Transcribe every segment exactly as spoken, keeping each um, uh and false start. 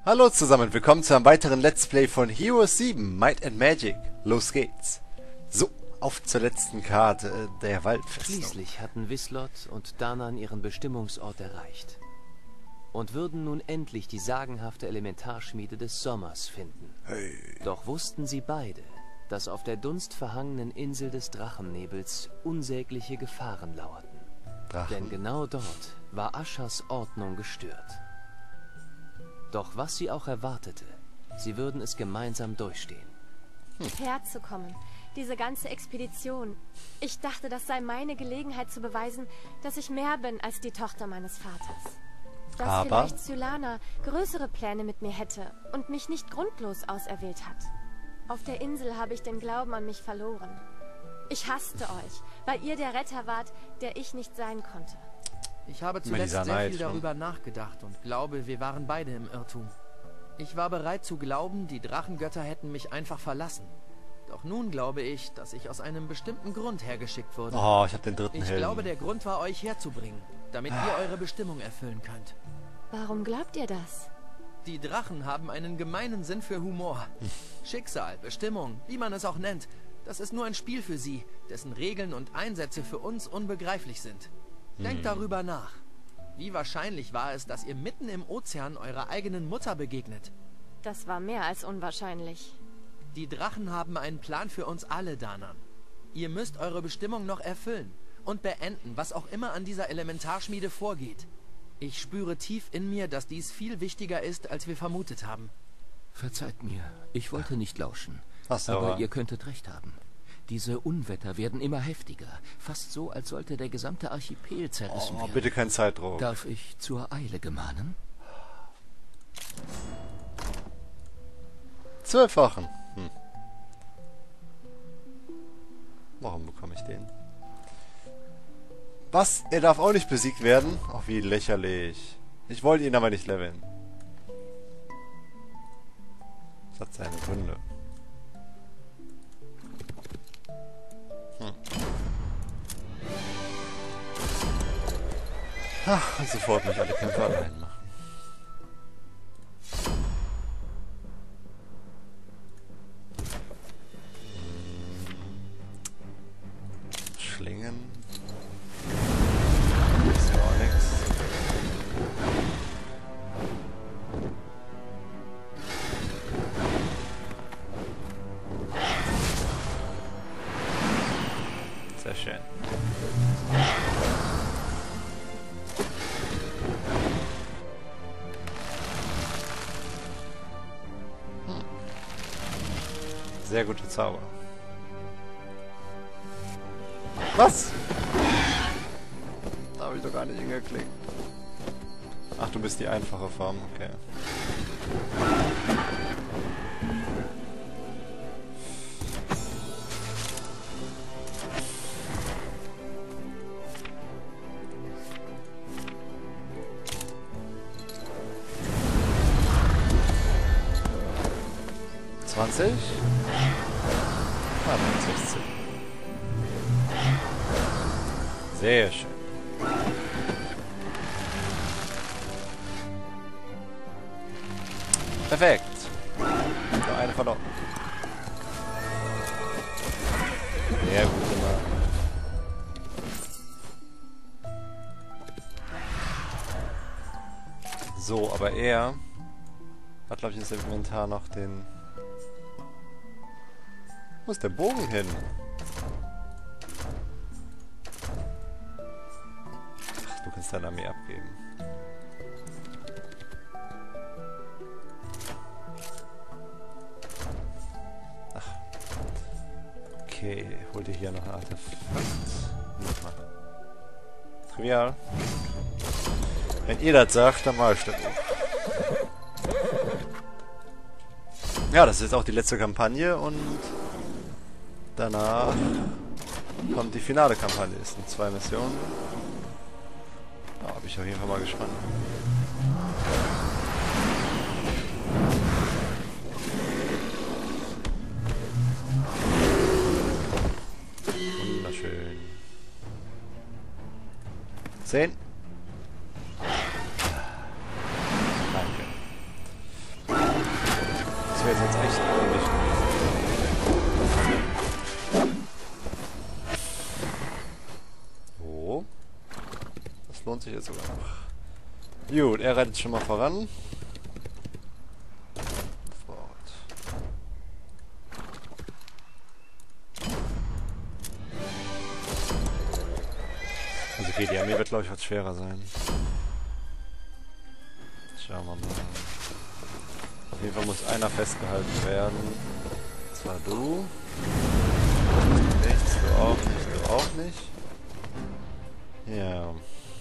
Hallo zusammen, willkommen zu einem weiteren Let's Play von Heroes sieben, Might and Magic. Los geht's. So, auf zur letzten Karte, der Waldfestung. Schließlich hatten Wislot und Danan ihren Bestimmungsort erreicht und würden nun endlich die sagenhafte Elementarschmiede des Sommers finden. Hey. Doch wussten sie beide, dass auf der dunstverhangenen Insel des Drachennebels unsägliche Gefahren lauerten. Drachen. Denn genau dort war Aschers Ordnung gestört. Doch was sie auch erwartete, sie würden es gemeinsam durchstehen. Hm. Herzukommen. Diese ganze Expedition. Ich dachte, das sei meine Gelegenheit zu beweisen, dass ich mehr bin als die Tochter meines Vaters. Dass Aber vielleicht Cylana größere Pläne mit mir hätte und mich nicht grundlos auserwählt hat. Auf der Insel habe ich den Glauben an mich verloren. Ich hasste euch, weil ihr der Retter wart, der ich nicht sein konnte. Ich habe zuletzt sehr Neid, viel darüber nachgedacht und glaube, wir waren beide im Irrtum. Ich war bereit zu glauben, die Drachengötter hätten mich einfach verlassen. Doch nun glaube ich, dass ich aus einem bestimmten Grund hergeschickt wurde. Oh, ich habe den dritten Ich Helden. glaube, der Grund war, euch herzubringen, damit ihr eure Bestimmung erfüllen könnt. Warum glaubt ihr das? Die Drachen haben einen gemeinen Sinn für Humor. Schicksal, Bestimmung, wie man es auch nennt, das ist nur ein Spiel für sie, dessen Regeln und Einsätze für uns unbegreiflich sind. Denkt darüber nach. Wie wahrscheinlich war es, dass ihr mitten im Ozean eurer eigenen Mutter begegnet? Das war mehr als unwahrscheinlich. Die Drachen haben einen Plan für uns alle, Danan. Ihr müsst eure Bestimmung noch erfüllen und beenden, was auch immer an dieser Elementarschmiede vorgeht. Ich spüre tief in mir, dass dies viel wichtiger ist, als wir vermutet haben. Verzeiht mir, ich wollte nicht lauschen. Ach so. Aber ihr könntet recht haben. Diese Unwetter werden immer heftiger. Fast so, als sollte der gesamte Archipel zerrissen Oh, werden. bitte kein Zeitdruck. Darf ich zur Eile gemahnen? Zwölf Wochen. Hm. Warum bekomme ich den? Was? Er darf auch nicht besiegt werden? Ach, wie lächerlich. Ich wollte ihn aber nicht leveln. Das hat seine Gründe. Hm. Ach, sofort mich alle Kämpfer allein machen. Schlingen. Ist ja auch nix. Sehr schön. Hm. Sehr gute Zauber. Was? Da habe ich doch gar nicht hingeklickt. Ach, du bist die einfache Form, okay. zwanzig? Ah, sechzehn. Sehr schön. Perfekt. Noch eine verloren. Sehr gut gemacht. So, aber er hat, glaube ich, das Inventar noch den... Wo ist der Bogen hin? Ach, du kannst deine Armee abgeben. Ach. Okay, hol dir hier noch ein Artefakt. Nochmal. Trivial. Wenn ihr das sagt, dann mache ich das auch. Ja, das ist jetzt auch die letzte Kampagne und danach kommt die finale Kampagne. Es sind zwei Missionen. Da bin ich auf jeden Fall mal gespannt. Wunderschön. Zehn. Danke. jetzt echt unwichtig. So. Das lohnt sich jetzt sogar noch. Gut, er reitet schon mal voran. Also okay, die Armee wird glaube ich was schwerer sein. Schauen wir mal. Auf jeden Fall muss einer festgehalten werden. Und zwar du. Nichts, du auch nicht, du auch nicht. Ja.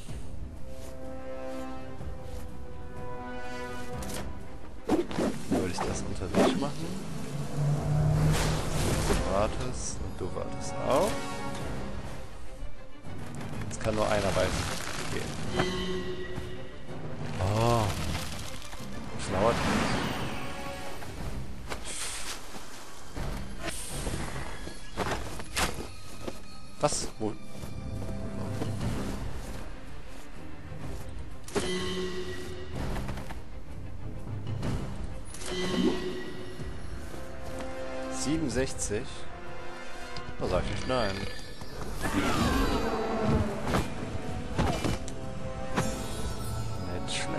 Dann würde ich das unter dich machen. Du wartest und du wartest auch. Jetzt kann nur einer weitergehen. Oh. Das dauert nicht. Was? Wo? siebenundsechzig? Da sag ich nicht nein. Nicht schlecht.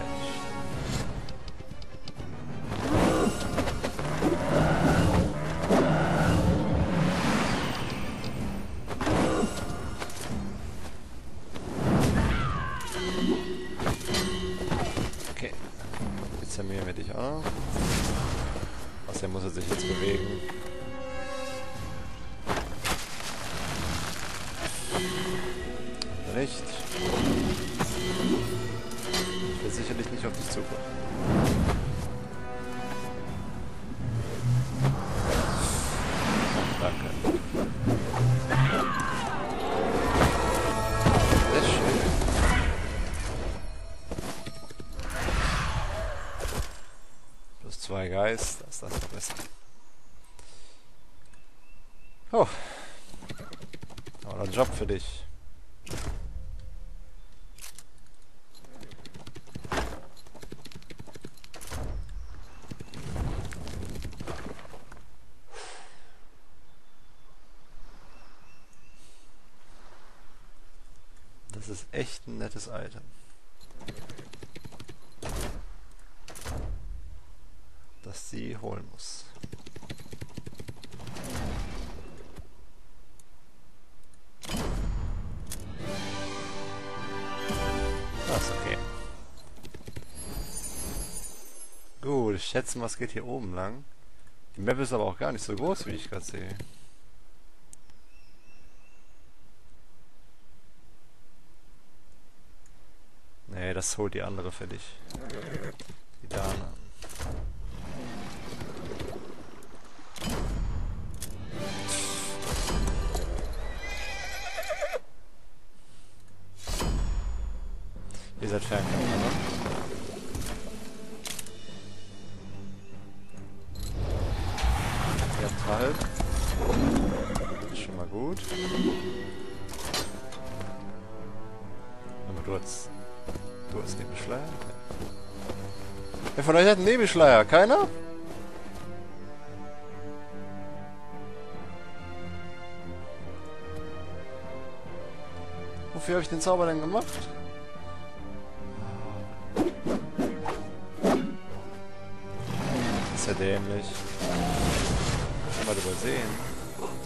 Okay. Jetzt armieren wir dich auch. Was, der muss er sich jetzt bewegen. Nicht. Ich will sicherlich nicht auf dich zukommen. Danke. Sehr schön. Plus zwei Geist, das ist das noch besser. Oh. Aber ein Job für dich. Das ist echt ein nettes Item. Das sie holen muss. Das ist okay. Gut, ich schätze mal, es geht hier oben lang. Die Map ist aber auch gar nicht so groß, wie ich gerade sehe. Nee, das holt die andere für dich. Die Dana. Ihr seid Fernkämpfer, ne? Ihr habt halb. Das ist schon mal gut. Aber du hast... Du hast Nebelschleier? Wer von euch hat einen Nebelschleier? Keiner? Wofür habe ich den Zauber denn gemacht? Das ist ja dämlich. Schon mal übersehen.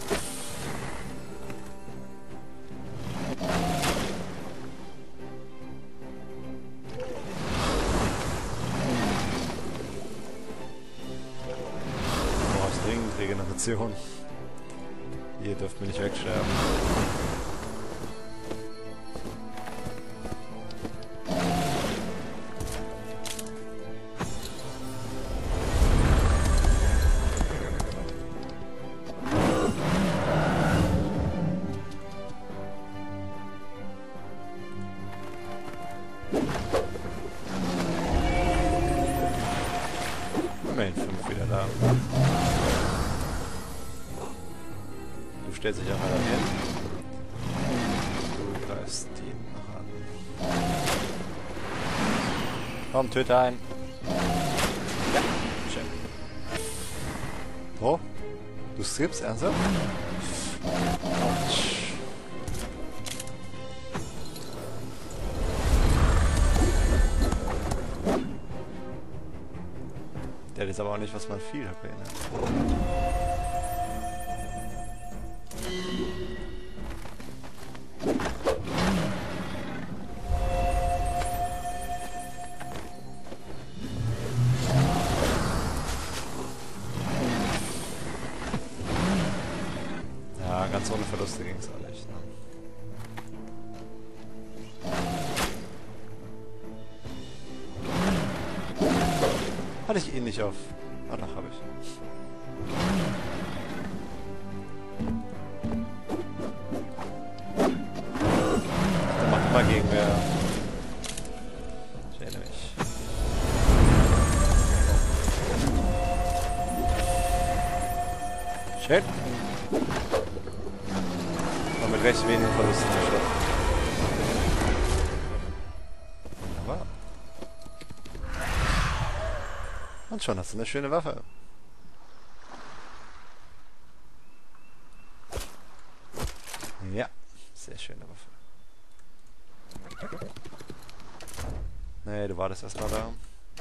Regeneration. Ihr dürft mir nicht wegsterben. Immerhin fünf wieder da. Du stellst dich einfach da hin. Du greifst die noch an. Komm, töte ein. Ja, schön. Oh, du skippst ernsthaft? Autsch. Der hat jetzt aber auch nicht, was man viel hat bei ihnen. Ja, ganz ohne Verluste ging es auch nicht. Ne? Hatte ich ihn nicht auf. Ah, doch, habe ich. Der macht immer Gegenwehr. Ich erinnere mich. Schön. Und mit recht wenigen Verlusten geschafft. Wunderbar. Und schon hast du eine schöne Waffe. Ja, sehr schöne Waffe. Nee, du wartest erstmal da.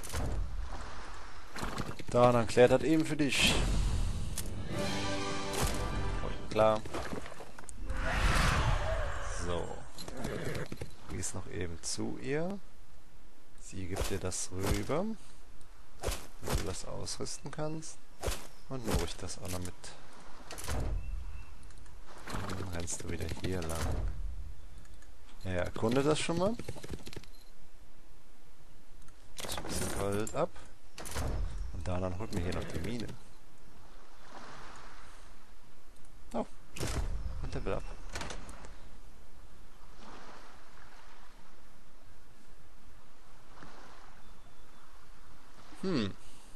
Da, dann klärt das eben für dich. Klar. So. Gehst noch eben zu ihr. Sie gibt dir das rüber. Wenn du das ausrüsten kannst. Und nur ruhig das auch noch mit. Dann rennst du wieder hier lang. Ja, ja, erkunde das schon mal. Das ein bisschen Gold ab. Und da dann holt mir hier noch die Mine. Oh. Und Level ab. Hm.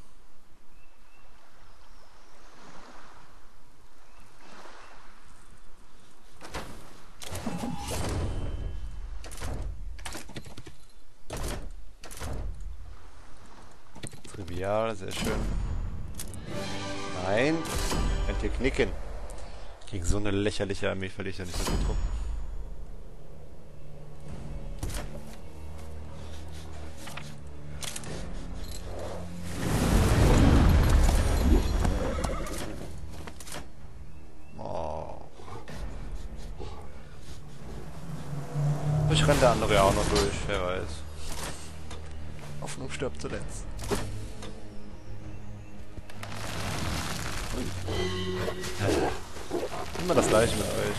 Trivial, sehr schön. Nein. Könnt ihr knicken. Gegen so eine lächerliche Armee verliere ich ja nicht so viel Truppen. Ich renne der andere ja auch noch durch, wer weiß. Hoffnung stirbt zuletzt. Ja. Immer das gleiche mit euch.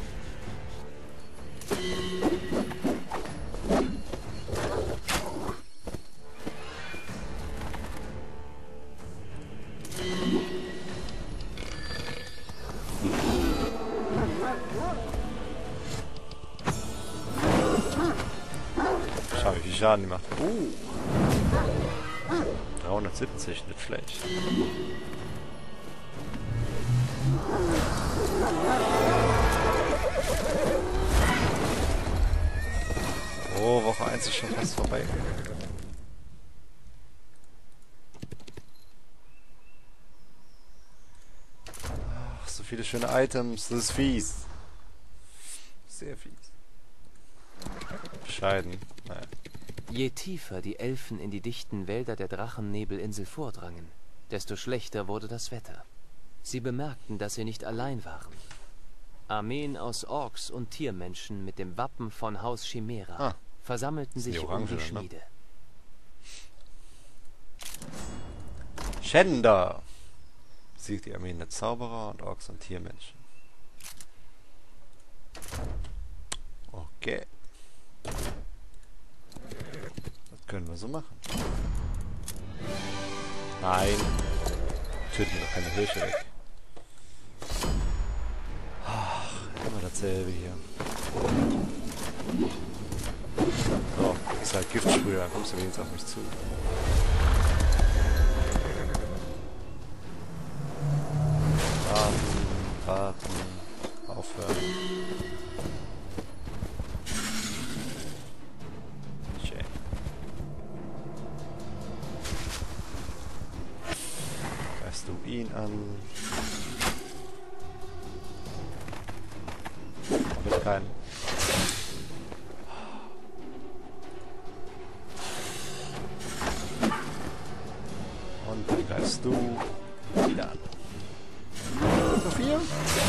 Schau, wie viel Schaden die macht. Uh. dreihundertsiebzig, nicht schlecht. Oh, Woche eins ist schon fast vorbei. Ach, so viele schöne Items. Das ist fies. Sehr fies. Bescheiden. Naja. Je tiefer die Elfen in die dichten Wälder der Drachennebelinsel vordrangen, desto schlechter wurde das Wetter. Sie bemerkten, dass sie nicht allein waren. Armeen aus Orks und Tiermenschen mit dem Wappen von Haus Chimera ah, versammelten sich Orange, um die Schmiede. Ne? Schänder! Besiegt die Armeen der Zauberer und Orks und Tiermenschen. Okay. Das können wir so machen. Nein. Töten wir doch keine Hirsche weg. Ach, immer dasselbe hier. So, ist halt Giftsprüher, dann kommst du wenigstens auf mich zu. Warten, warten, aufhören. du ihn an. Mit keinen. Und dann greifst du wieder an. So viel?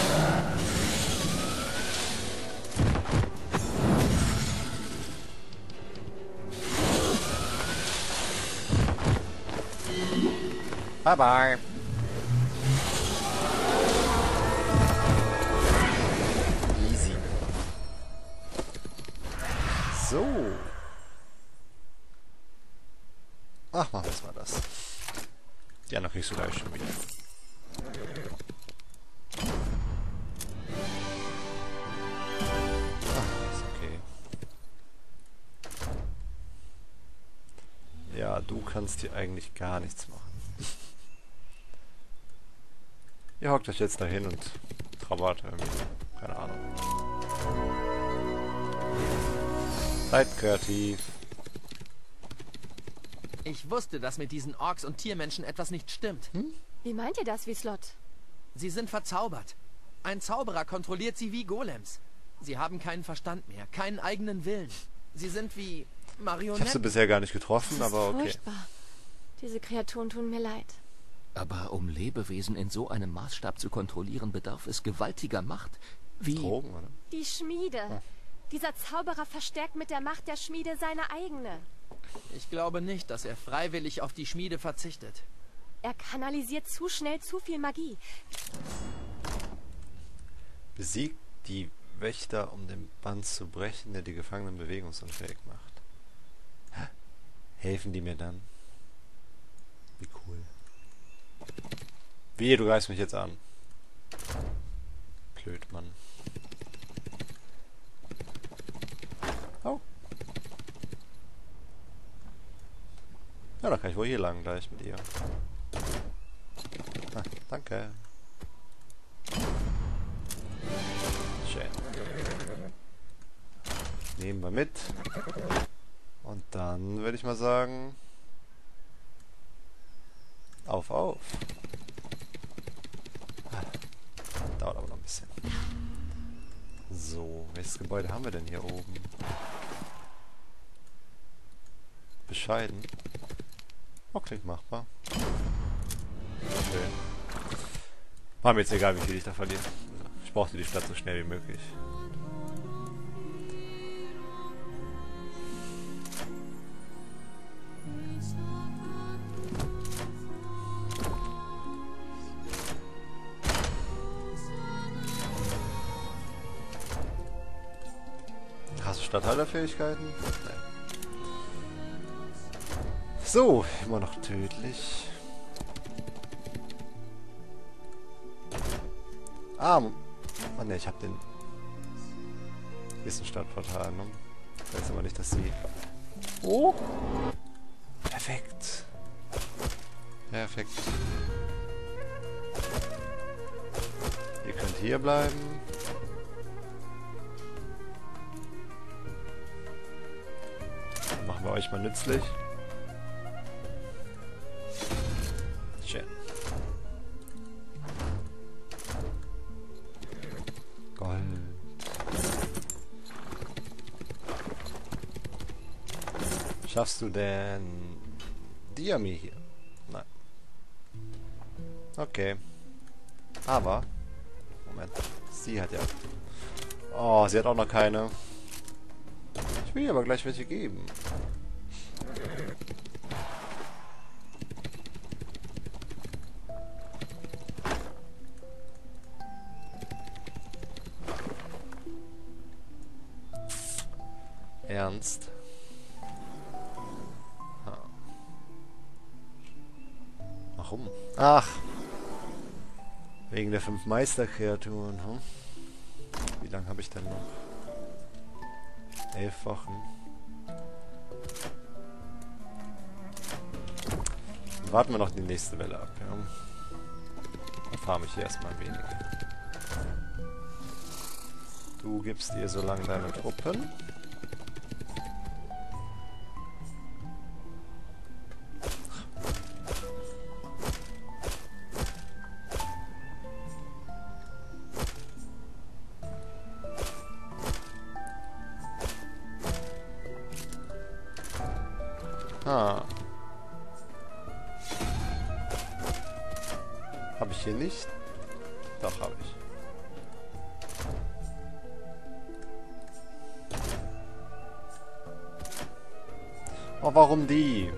Bye bye. Easy. So. Ach, machen wir jetzt mal das. Ja, noch kriegst du gleich schon wieder. Ah, ist okay. Ja, du kannst hier eigentlich gar nichts machen. Ihr hockt euch jetzt dahin und trauert irgendwie. Keine Ahnung. Seid kreativ. Ich wusste, dass mit diesen Orks und Tiermenschen etwas nicht stimmt. Hm? Wie meint ihr das, Wieslot? Sie sind verzaubert. Ein Zauberer kontrolliert sie wie Golems. Sie haben keinen Verstand mehr, keinen eigenen Willen. Sie sind wie Ich habe sie Marionetten. bisher gar nicht getroffen, Das ist aber okay. furchtbar. Diese Kreaturen tun mir leid. Aber um Lebewesen in so einem Maßstab zu kontrollieren, bedarf es gewaltiger Macht. Wie... Drogen, oder? Die Schmiede. Ah. Dieser Zauberer verstärkt mit der Macht der Schmiede seine eigene. Ich glaube nicht, dass er freiwillig auf die Schmiede verzichtet. Er kanalisiert zu schnell zu viel Magie. Besiegt die Wächter, um den Bann zu brechen, der die Gefangenen bewegungsunfähig macht. Hä? Helfen die mir dann? Wie cool. Wie, du greifst mich jetzt an. Blöd, Mann. Oh. Ja, dann kann ich wohl hier lang gleich mit ihr. Ah, danke. Schön. Nehmen wir mit. Und dann würde ich mal sagen... Auf, auf. Ah, dauert aber noch ein bisschen. So, welches Gebäude haben wir denn hier oben? Bescheiden. Oh, klingt machbar. Schön. War mir jetzt egal, wie viel ich da verliere. Ich brauchte die Stadt so schnell wie möglich. Hast du Stadthalterfähigkeiten? Nein. So, immer noch tödlich. Ah, oh ne, ich hab den... Hier ist ein Stadtportal, ne? Ich weiß aber nicht, dass sie... Oh! Perfekt. Perfekt. Ihr könnt hier bleiben. Dann machen wir euch mal nützlich. Schön. Gold. Schaffst du denn Diami hier? Nein. Okay. Aber... Moment. Sie hat ja... Oh, sie hat auch noch keine. Ich will ihr aber gleich welche geben. Ernst? Ha. Warum? Ach! Wegen der fünf Meisterkreaturen, hm? Wie lange habe ich denn noch? Elf Wochen. Dann warten wir noch die nächste Welle ab, ja? Dann farm ich hier erstmal ein wenig. Du gibst ihr so lange deine Truppen. Habe ich hier nicht? Doch, habe ich. Oh, warum die?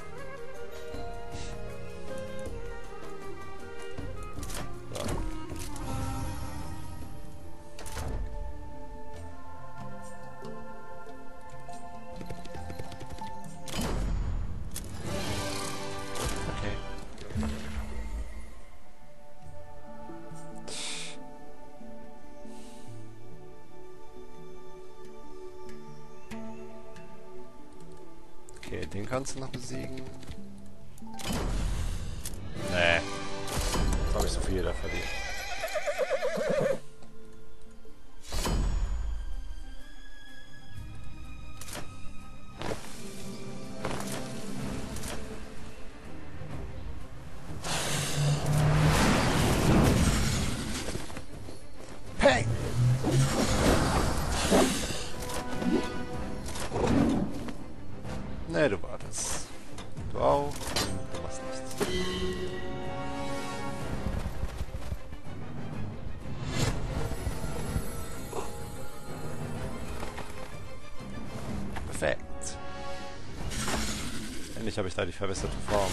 So. Okay. Okay, den kannst du noch besiegen. Nee. Jetzt habe ich so viel da verdient. Hey! Nee, du wartest. Du auch. Du machst nichts. Perfekt. Endlich habe ich da die verbesserte Form.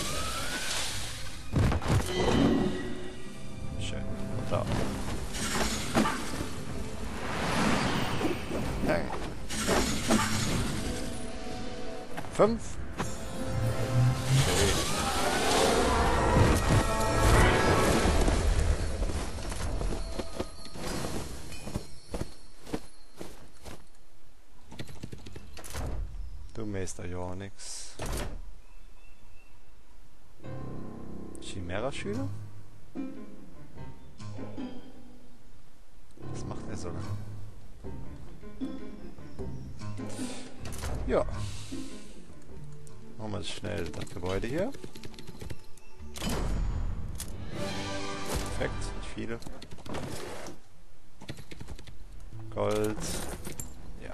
Schön. Da. Hey. Fünf. Okay. Du Meister Jornix. Chimera-Schüler? Was macht er so lange? Ja. Machen wir schnell das Gebäude hier. Perfekt, nicht viele. Gold. Ja.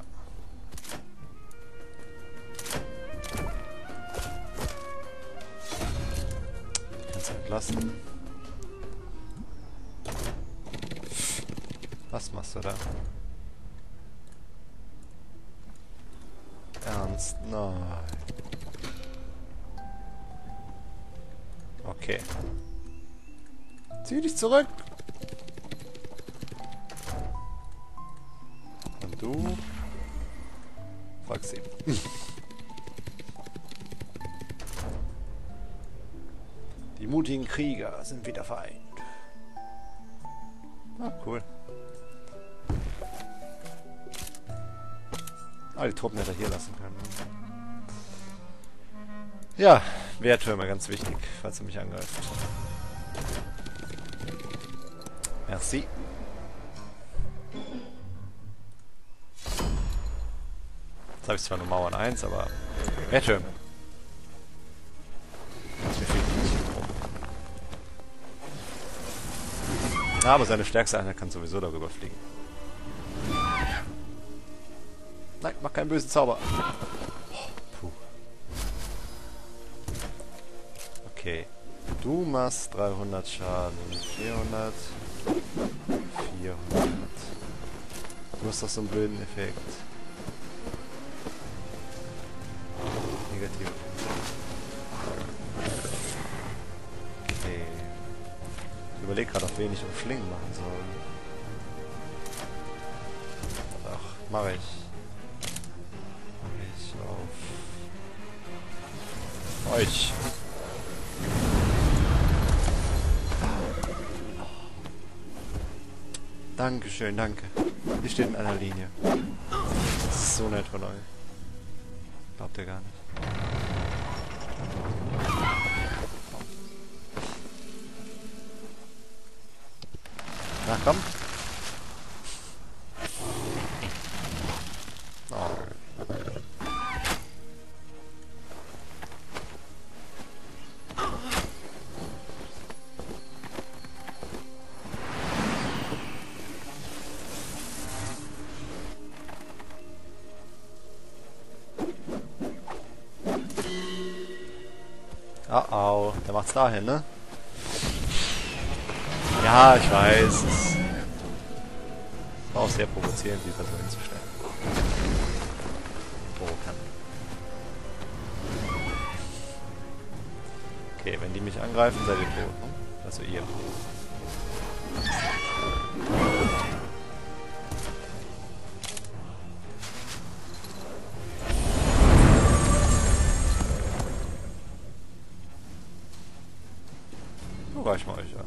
Kannst du entlassen. Was machst du da? Ernst? Nein. Okay. Zieh dich zurück. Und du? Frag sie. Die mutigen Krieger sind wieder vereint. Ah, cool. Ah, die Truppen hätte er hier lassen können. Ja, Wehrtürme, ganz wichtig, falls er mich angreift. Merci. Jetzt habe ich zwar nur Mauern eins, aber Wehrtürme. Mir fehlt nicht. Ja, aber seine stärkste Einheit kann sowieso darüber fliegen. Nein, mach keinen bösen Zauber. Puh. Okay. Du machst dreihundert Schaden. vierhundert. vierhundert. Du hast doch so einen blöden Effekt. Negativ. Okay. Ich überlege gerade, auf wen ich umschlingen machen soll. Ach, mache ich. Mache ich auf euch. Dankeschön, danke. Ihr steht in einer Linie. Das ist so nett von euch. Glaubt ihr gar nicht. Na komm. Oh. Oh oh, der macht's dahin, ne? Ja, ich weiß. Es war auch sehr provozierend, die Person hinzustellen. Provokant. Okay, wenn die mich angreifen, seid ihr tot, ne? Also ihr. Wo reichen wir euch an?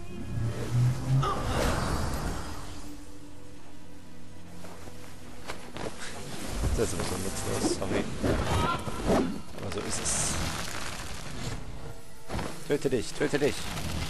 Das ist sowieso nutzlos, sorry. Aber so ist es. Töte dich, töte dich!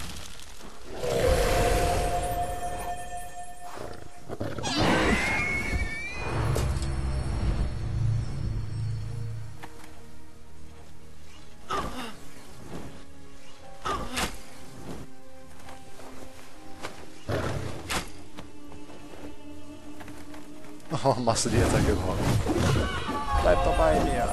Oh, machst du die Attacke überhaupt? Bleib doch bei mir!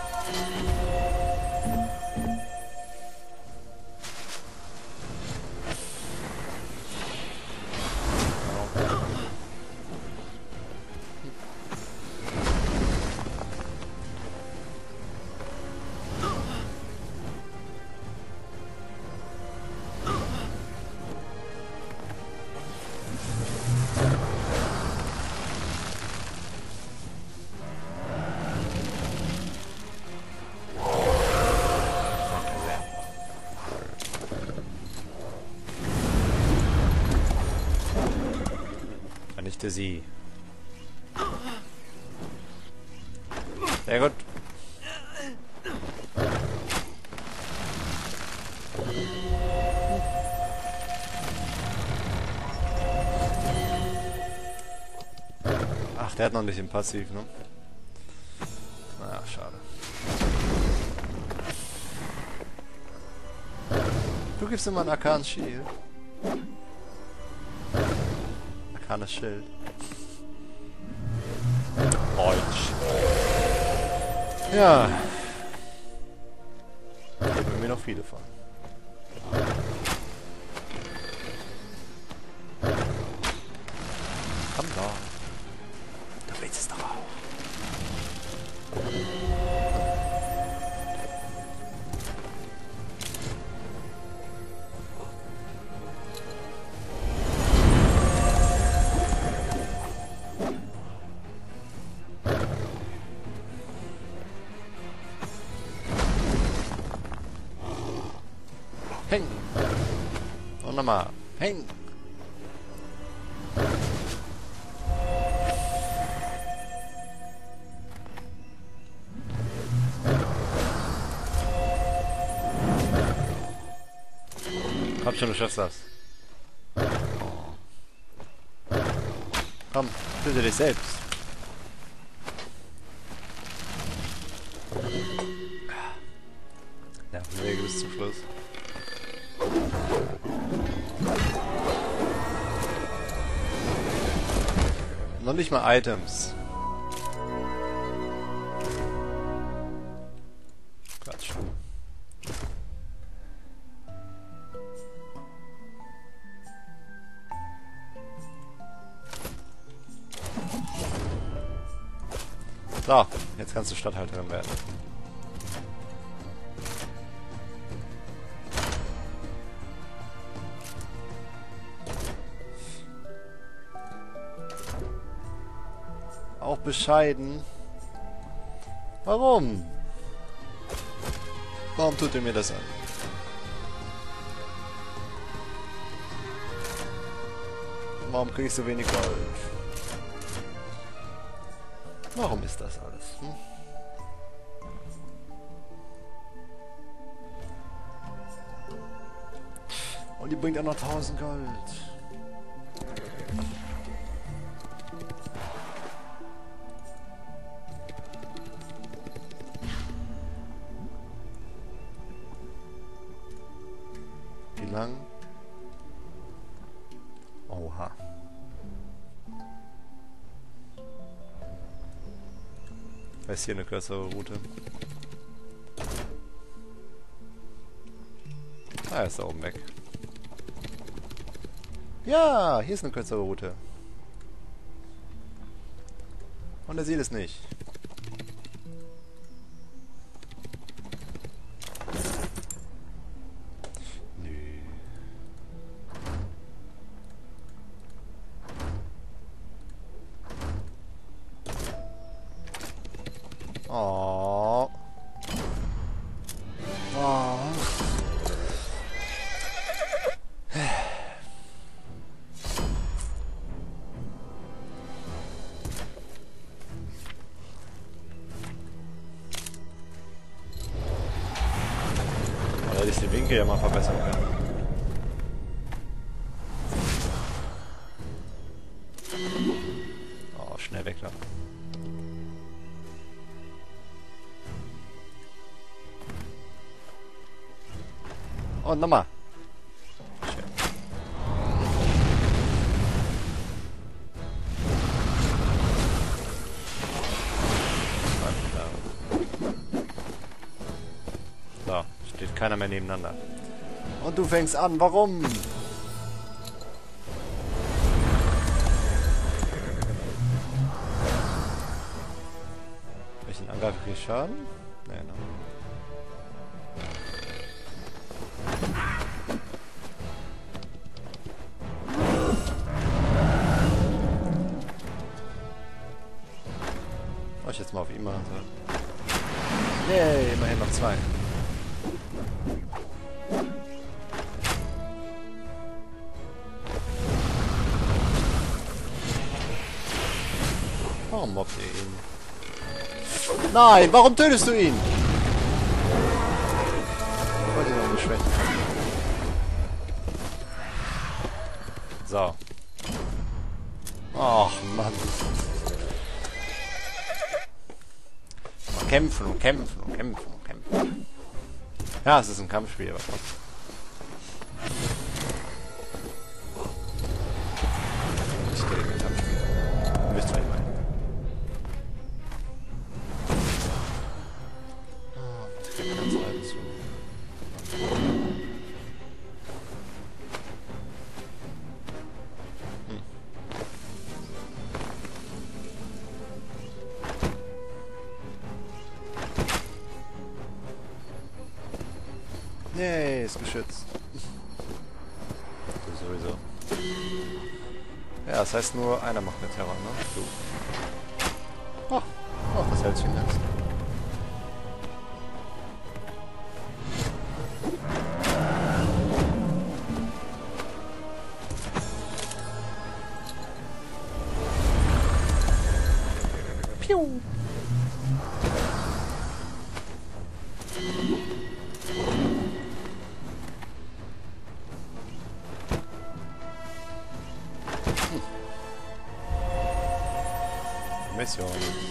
Vernichte sie. Sehr gut. Ach, der hat noch nicht im Passiv, ne? Naja, schade. Du gibst ihm mal einen Arkan Shield. Arkanes Schild. Deutsch. Ja. Da geben wir noch viele von. Komm doch. Du willst es doch auch. Häng! Und nochmal. Häng! Komm schon, du schaffst das. Komm, töte dich selbst. Ja, Wege bis zum Schluss. Noch nicht mal Items. Quatsch. So, jetzt kannst du Statthalterin werden. Auch bescheiden. Warum? Warum tut ihr mir das an? Warum krieg ich so wenig Gold? Warum ist das alles? Hm? Und die bringt auch noch tausend Gold. Wie lang? Oha. Da ist hier eine kürzere Route. Ah, ist da oben weg. Ja, hier ist eine kürzere Route. Und er sieht es nicht. Nö. Oh. Oh. Da hätte ich den Winkel ja mal verbessern können. Oh, schnell weglaufen. Und nochmal. Schön. So, steht keiner mehr nebeneinander. Und du fängst an, warum? Welchen Angriff krieg ich Schaden? Nee, ne? Mach ich jetzt mal auf ihn machen soll. Yay, immerhin noch zwei. Warum mobbt ihr ihn? Nein, warum tötest du ihn? Ich wollte ihn noch nicht schwächen. So. Ach, Mann. Mal kämpfen und kämpfen und kämpfen und kämpfen. Ja, es ist ein Kampfspiel, aber trotzdem. Ich stehe mit Kampfspiel. Du wisst, was ich meine. Oh, ich ganz weit zu. Hm. Nee, ist geschützt. Du sowieso. Ja, das heißt nur einer macht mit Terror, ne? Du. Oh, oh, das hält sich jetzt. Piu. Mission.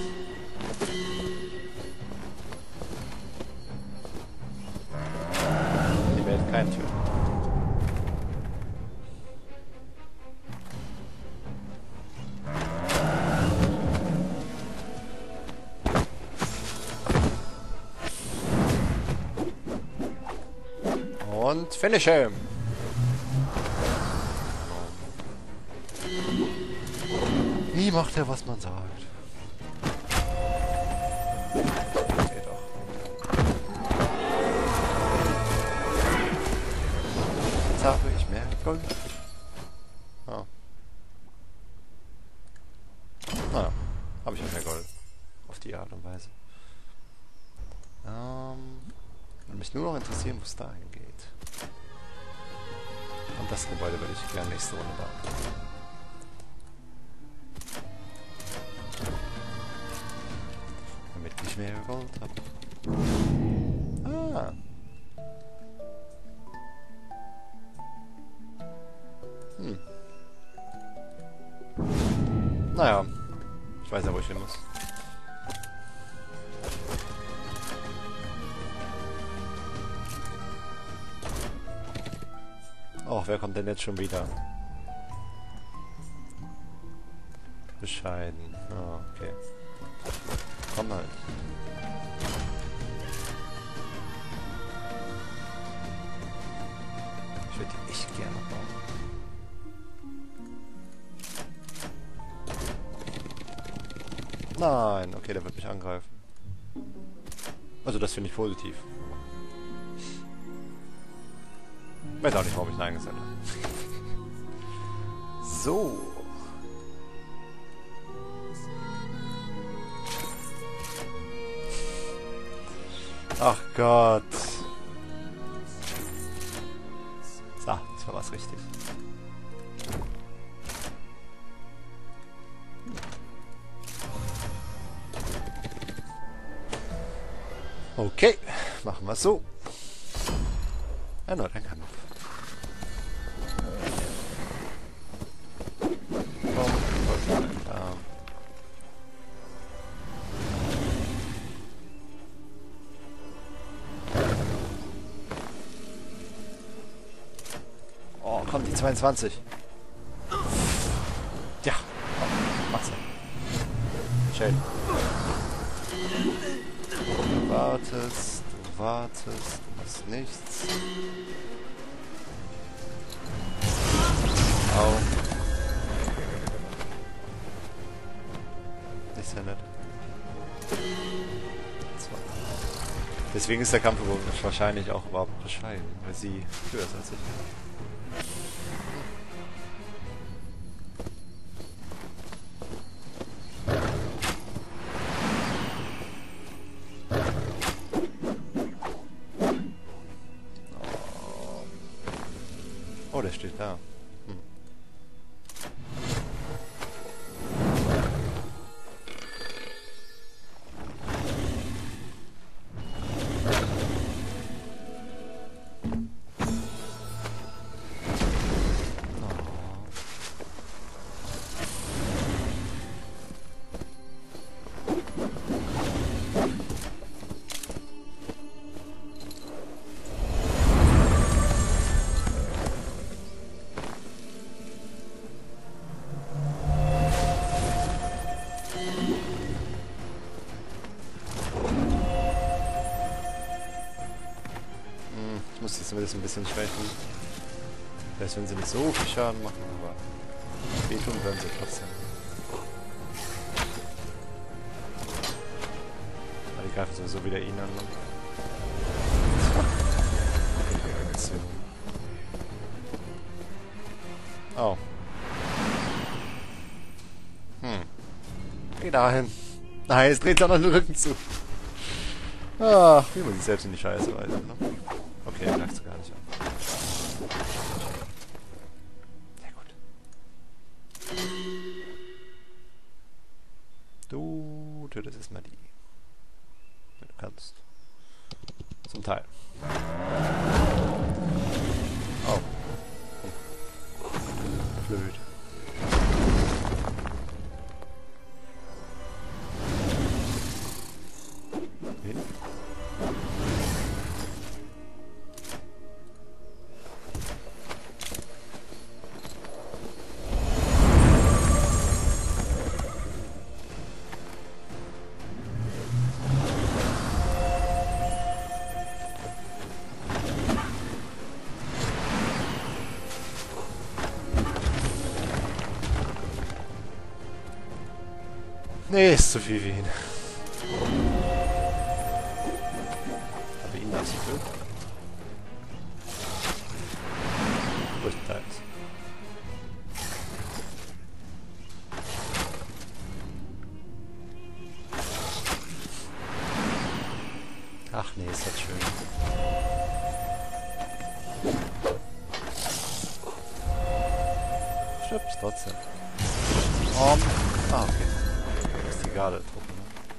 Die Welt kein Tür. Und finish him. Wie macht er, was man sagt? Geht doch. Jetzt habe ich mehr Gold. Ah. Naja, habe ich auch mehr Gold. Auf die Art und Weise. Ähm, würde mich nur noch interessieren, wo es dahin geht. Und das Gebäude würde ich gerne nächste Runde bauen. Damit ich mehr Gold habe. Ah. Hm. Naja. Ich weiß ja, wo ich hin muss. Och, wer kommt denn jetzt schon wieder? Bescheiden. Ah, okay. Komm halt. Ich würde die echt gerne bauen. Nein, okay, der wird mich angreifen. Also das finde ich positiv. Weiß auch nicht, warum ich Nein gesagt habe. So. Ach Gott. So, das war was richtig. Okay, machen wir es so. Erneut ein Kampf. Komm, da. Oh, komm, die zweiundzwanzig. Ja, komm, mach's. Schön. Du wartest, du wartest, du machst nichts. Au. Nicht sehr nett. So. Deswegen ist der Kampf wahrscheinlich auch überhaupt bescheiden, weil sie höher ist als ich. Oh, der steht da. Hm. Ich muss jetzt zumindest ein bisschen schwächen. Vielleicht, wenn sie nicht so viel Schaden machen, aber wehtun werden sie trotzdem. Aber die greifen sowieso wieder ihn an. Oh. Hm. Geh dahin. Nein, es dreht sich auch noch den Rücken zu. Ach, wie man sich selbst in die Scheiße weist, ne? Okay, er greift sie gar nicht an. Sehr gut. Du tötest erstmal die. Wenn du kannst. Zum Teil. Oh. Blöd. Wen? Nee, ist zu viel wie ihn. Aber ihn darfst du töten. Größtenteils. Ach nee, ist das schön. Stirbst trotzdem. Um. Ah, okay. Garde Truppen.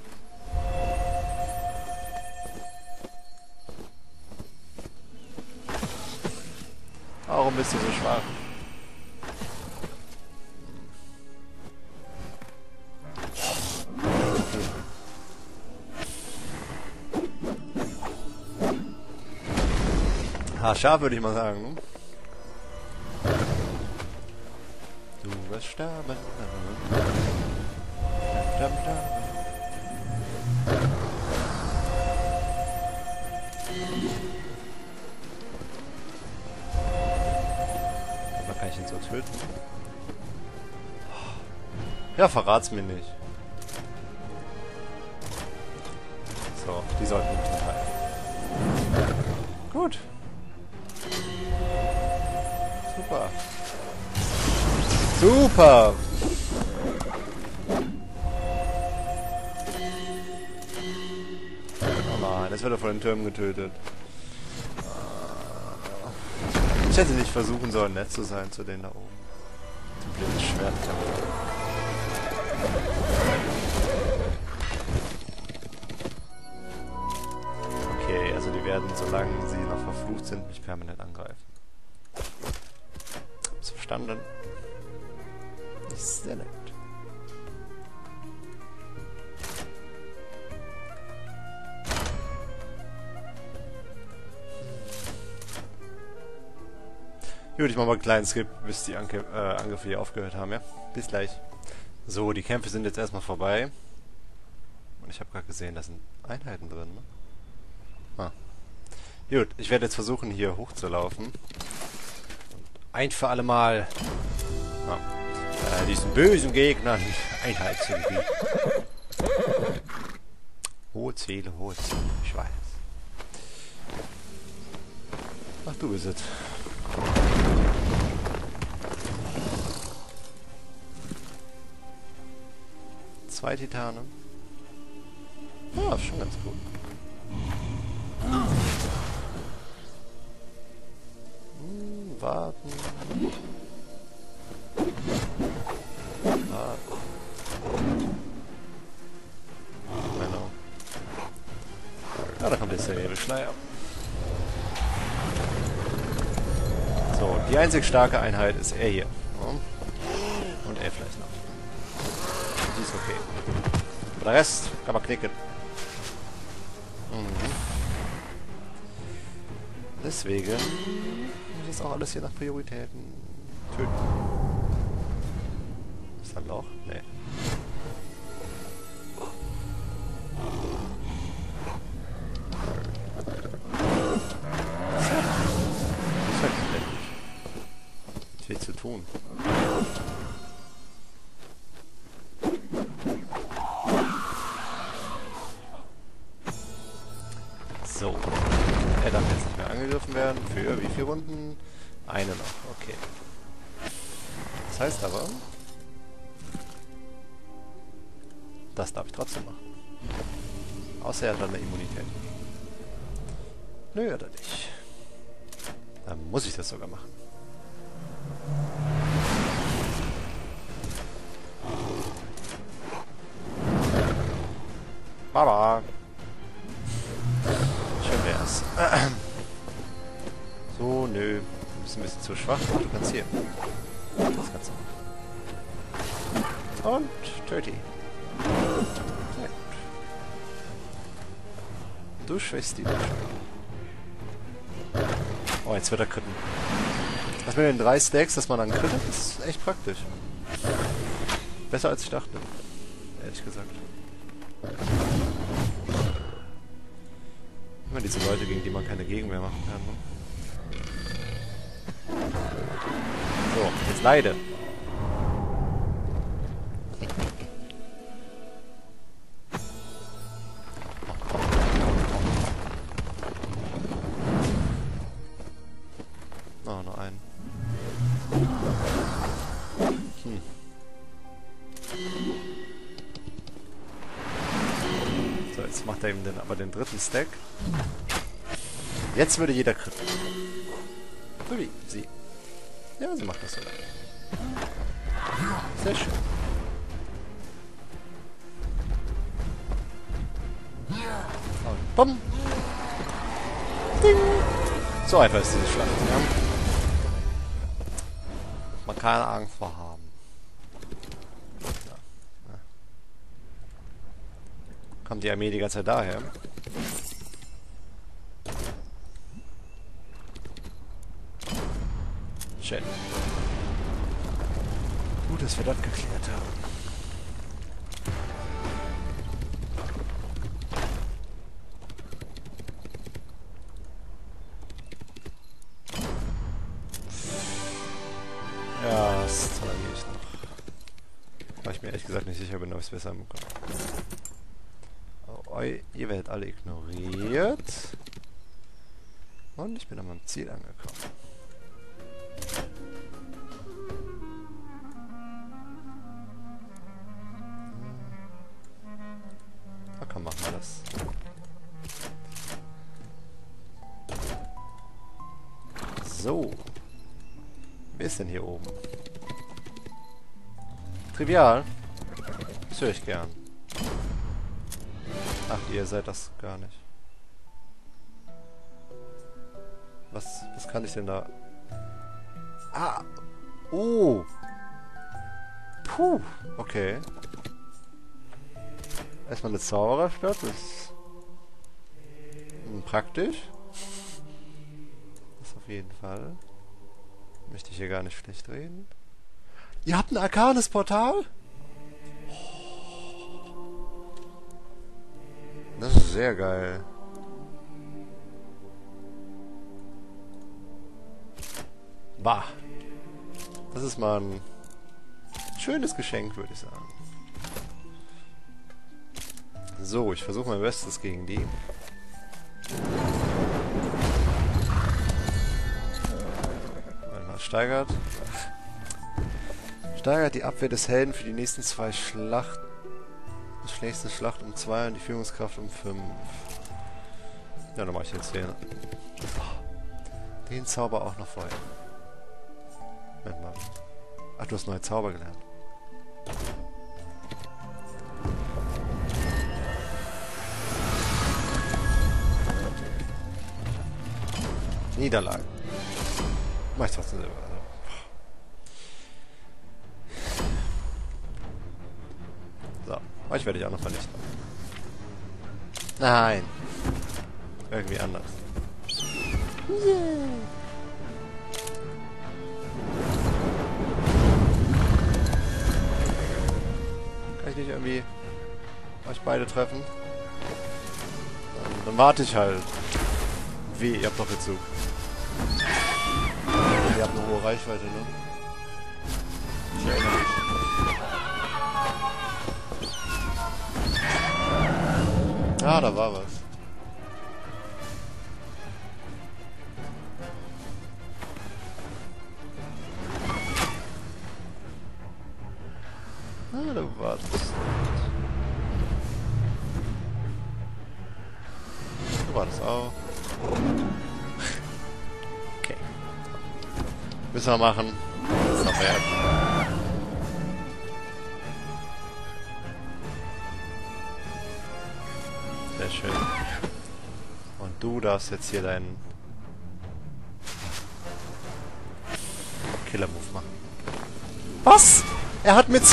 Warum bist du so schwach? Haarscharf würde ich mal sagen. Du wirst sterben. Sterben, sterben. Aber kann ich ihn so töten? Ja, verrat's mir nicht. Die sollten uns nicht halten. Gut. Super. Super! Oh nein, jetzt wird er von den Türmen getötet. Ich hätte nicht versuchen sollen, nett zu sein zu denen da oben. Zum blindes Schwertkämpfer. Okay, also die werden, solange sie noch verflucht sind, mich permanent angreifen. Hab's verstanden? Ist sehr nett. Gut, ich mache mal einen kleinen Skip, bis die Anke äh, Angriffe hier aufgehört haben, ja? Bis gleich. So, die Kämpfe sind jetzt erstmal vorbei. Und ich habe gerade gesehen, da sind Einheiten drin, ne? Ah. Gut, ich werde jetzt versuchen, hier hochzulaufen. Und ein für alle Mal ah, äh, diesen bösen Gegnern Einheit zu gebieten. Hohe Ziele, hohe Ziele, ich weiß. Ach, du bist es. Zwei Titanen. Ja, ist schon ganz gut. Hm, warten. Warten. Genau. Ja, da kommt jetzt der Nebelschleier. So, die einzig starke Einheit ist er hier. Und er vielleicht noch. Die ist okay. Aber der Rest kann man knicken. Mhm. Deswegen muss das auch alles hier nach Prioritäten töten. Ist da ein Loch? Nee. Viel zu tun. So. Er darf jetzt nicht mehr angegriffen werden. Für wie viele Runden? Eine noch. Okay. Das heißt aber, das darf ich trotzdem machen. Außer er hat dann eine Immunität. Nö, hat er nicht. Dann muss ich das sogar machen. Baba. Schön wär's. So, nö. Du bist ein bisschen zu schwach. Du kannst hier. Das kannst du. Und töte. Sehr gut. Du schwächst die. Oh, jetzt wird er kritten. Das mit den drei Stacks, dass man dann krittet, ist echt praktisch. Besser als ich dachte. Ehrlich gesagt. Immer diese Leute, gegen die man keine Gegenwehr machen kann. Ne? So, jetzt leide. Oh, nur einen. Hm. So, jetzt macht er eben den, aber den dritten Stack. Jetzt würde jeder kritten. So wie sie. Ja, sie macht das sogar. Sehr schön. Und bumm. Ding. So einfach ist diese Schlacht. Ja. Man keine Angst vor haben. Ja. Ja. Kommt die Armee die ganze Zeit daher? Schön. Gut, dass wir das geklärt haben. Ja, das toleriere ich noch. Weil ich mir ehrlich gesagt nicht sicher bin, ob ich es besser bekomme. Oh. Eu ihr werdet alle ignoriert. Und ich bin an meinem Ziel angekommen. Na komm, machen wir das. So. Wer ist denn hier oben? Trivial. Das höre ich gern. Ach, ihr seid das gar nicht. Was, was kann ich denn da... Ah! Oh! Puh! Okay. Erstmal eine Zaubererstadt. Das ist praktisch. Das auf jeden Fall. Möchte ich hier gar nicht schlecht reden. Ihr habt ein arkanes Portal? Das ist sehr geil. Bah. Das ist mal ein schönes Geschenk, würde ich sagen. So, ich versuche mein Bestes gegen die. Mal steigert. Steigert die Abwehr des Helden für die nächsten zwei Schlachten. Die nächste Schlacht um zwei und die Führungskraft um fünf. Ja, dann mache ich jetzt den. Den Zauber auch noch vorher. Moment mal. Ach, du hast neue Zauber gelernt. Niederlage. Mach ich trotzdem selber. So. Euch werde ich auch noch vernichten. Nein. Irgendwie anders. Yeah. Kann ich nicht irgendwie euch beide treffen? Dann, dann warte ich halt. Wie, ihr habt doch Bezug. Ihr habt eine hohe Reichweite, ne? Ich erinnere mich. Ah, da war was. Ah, da war das. Da war das auch. Okay. Müssen wir machen. Das ist noch wert. Sehr schön. Und du darfst jetzt hier deinen Killer-Move machen. Was? Er hat mir...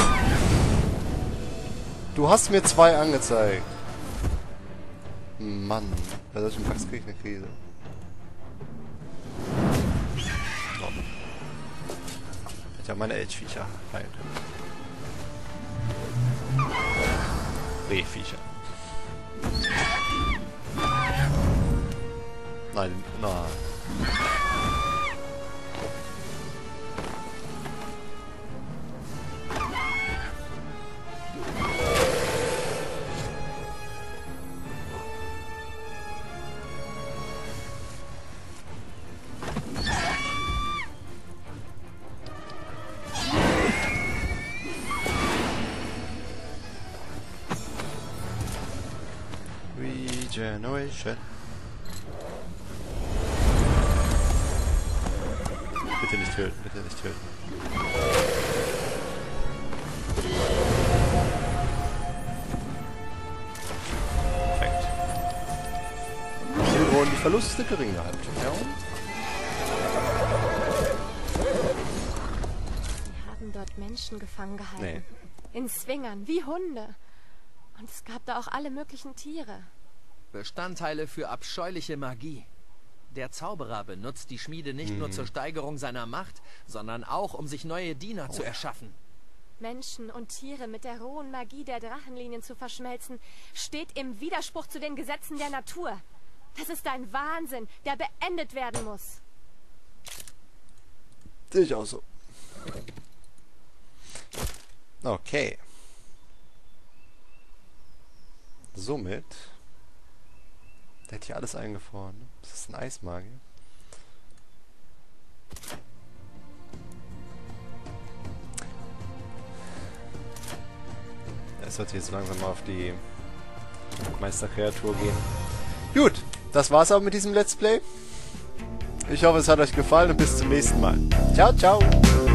Du hast mir zwei angezeigt. Mann. Bei solchen Packs krieg ich eine Krise. So. Ich habe meine Elch-Viecher heilen können. Rehviecher. Nein, nein. Regeneration. Bitte nicht töten, bitte nicht töten. Perfekt. Und die Verluste gering gehalten. Ja. Sie haben dort Menschen gefangen gehalten. Nee. In Zwingern, wie Hunde. Und es gab da auch alle möglichen Tiere. Bestandteile für abscheuliche Magie. Der Zauberer benutzt die Schmiede nicht hm. nur zur Steigerung seiner Macht, sondern auch, um sich neue Diener oh. zu erschaffen. Menschen und Tiere mit der rohen Magie der Drachenlinien zu verschmelzen, steht im Widerspruch zu den Gesetzen der Natur. Das ist ein Wahnsinn, der beendet werden muss. Sehe ich auch so. Okay. somit... Der hat hier alles eingefroren. Ne? Das ist ein Eismagier. Es wird jetzt langsam mal auf die Meisterkreatur gehen. Gut, das war's auch mit diesem Let's Play. Ich hoffe, es hat euch gefallen und bis zum nächsten Mal. Ciao, ciao!